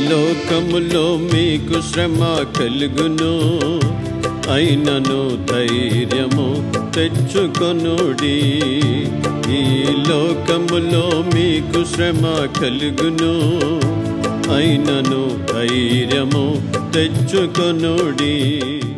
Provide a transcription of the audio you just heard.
లోకములో మీకు శ్రమ కలుగును, అయినను ధైర్యము తెచ్చుకొనుడి. ఈ లోకములో మీకు శ్రమ కలుగును, అయినను ధైర్యము తెచ్చుకొనుడి.